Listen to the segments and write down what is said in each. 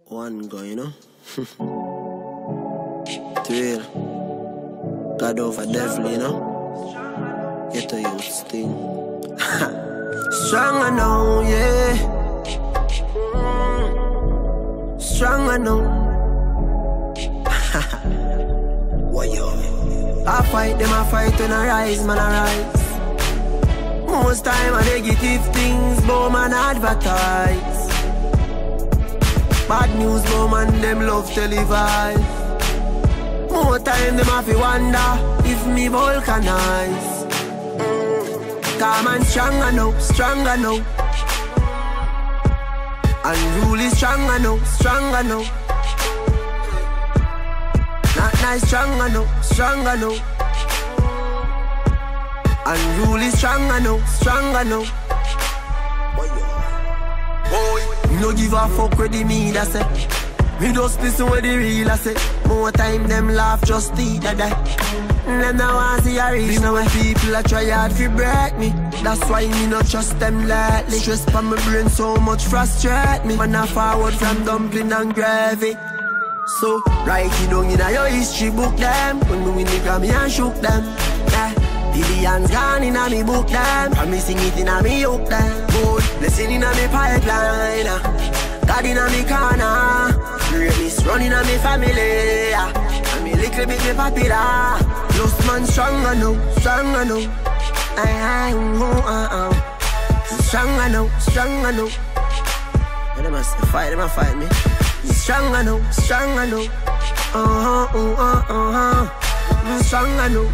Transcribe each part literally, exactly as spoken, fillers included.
One go, you know. Thrill. God over devil, you know. Get a youth thing. Stronger now, yeah. Mm. Stronger now. Why yo? I fight them, I fight when I rise, man, I rise. Most time I negative things, but man advertise. Bad news, but man them love televise. More time them have to wonder if me vulcanize. Calm and stronger now, stronger now. Unruly stronger now, stronger now. Not nice stronger now, stronger now. Unruly stronger now, stronger now. Boy, no give a fuck with the me that say. Me just listen with the real I say. More time them laugh just eat that die. Them now want see a reach. Now when people a try hard to break me, that's why me not trust them lightly. Stress for my brain so much frustrate me. Man I forward from dumpling and gravy. So write it down in your history book them. When me win the Grammy and shook them, yeah. Billions gone in a me book them. And me sing it in a me hook them. Boy, blessing in a me pipeline, uh. God in a me corner. Greatness running on me family, uh. And me little bit me popular. Lost man stronger now, stronger now. I, I, oh, uh, uh. Stronger now, stronger now. Yeah, they must fight, they must fight me. Stronger now, stronger now. Uh-huh, uh-huh, uh-huh. Stronger now.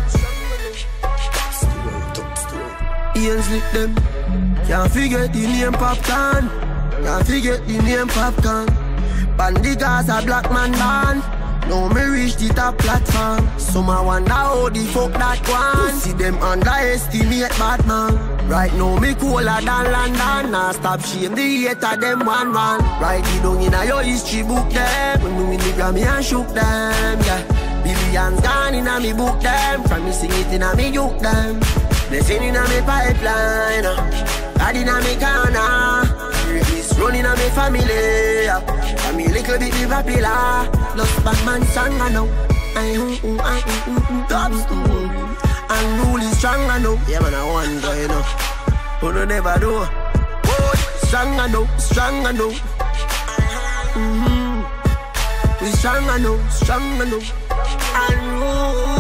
Ears lick them. Can't forget the name Popcorn. Can't forget the name Popcorn. Bandigas a black man band. Now me reach the top platform. Some I wonder how the fuck that one. See them underestimate Batman. Right now me cooler than London. Now stop shame the hater them one man. Write it down in your history book them. When me win the Grammy and shook them, yeah. Billions gone in a me book them. From me sing it in a me juke them. Blessing in a me pipeline, God in a me corner. Greatness running a me family, and me little bit me popular. Lost bad man stronger now. I ooh ooh I ooh ooh ooh tops ooh. Unruly stronger now. Yeah man I want to you know. Who don't never do. Boy, stronger now, stronger now. Mm-hmm. We stronger now, stronger now. Unruly.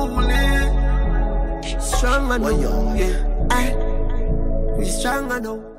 Stronger now, yeah. I, we stronger now.